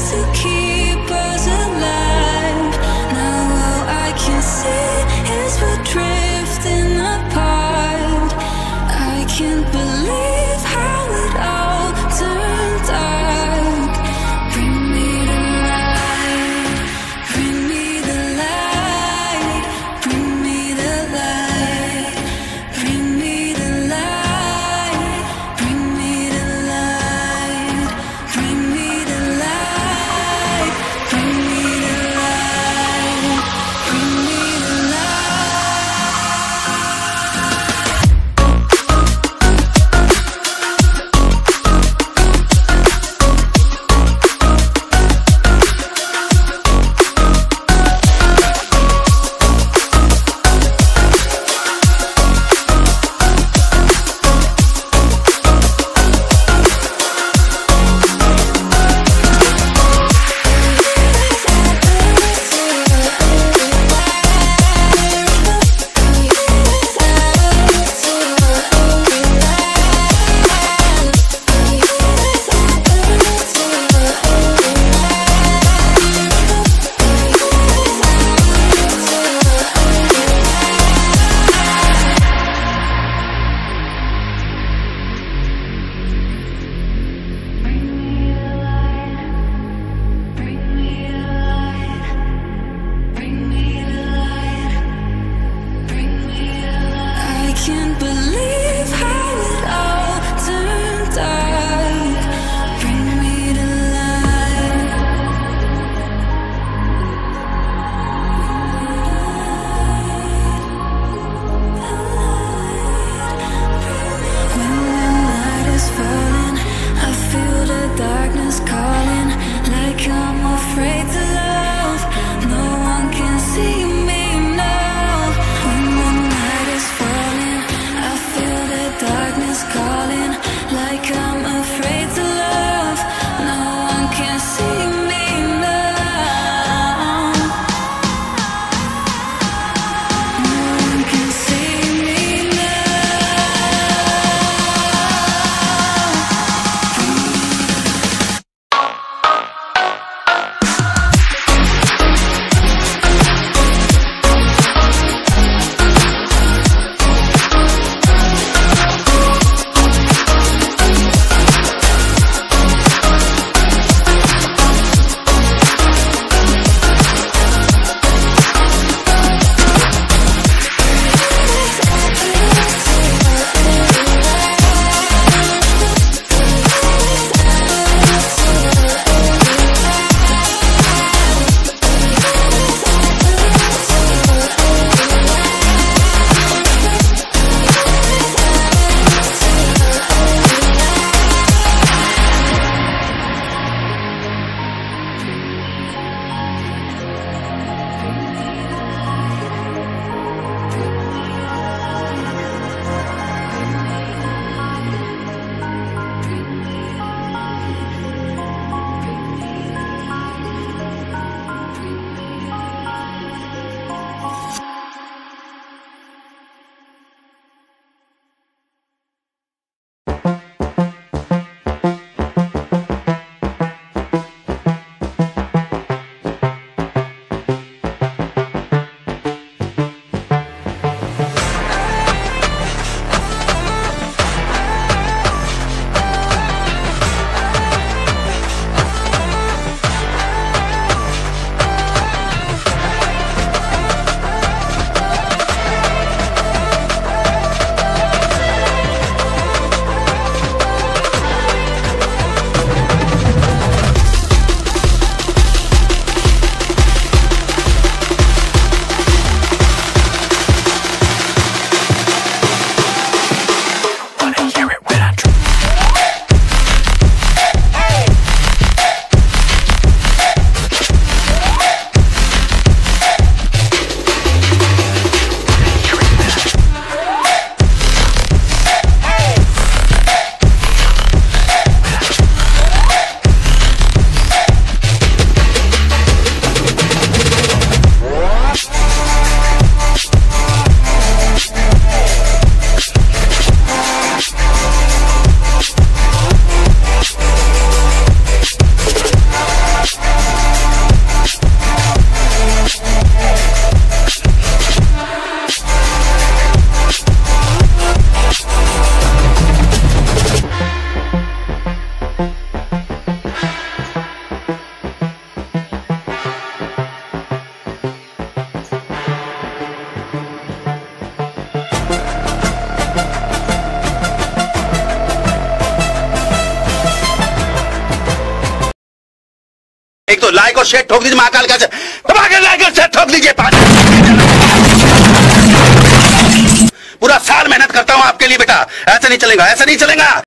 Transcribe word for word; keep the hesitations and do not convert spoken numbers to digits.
to keep us alive. Now all I can see is we're drifting apart. I can't believe how it all turned dark. Bring me the light, bring me the light, bring me the light, bring me the light, bring me the light, bring me the light. एक तो लाइक और शेयर ठोक दीजिए महाकाल का, दबा के लाइक और शेयर ठोक दीजिए। पूरा साल मेहनत करता हूं आपके लिए बेटा, ऐसा नहीं चलेगा, ऐसा नहीं चलेगा।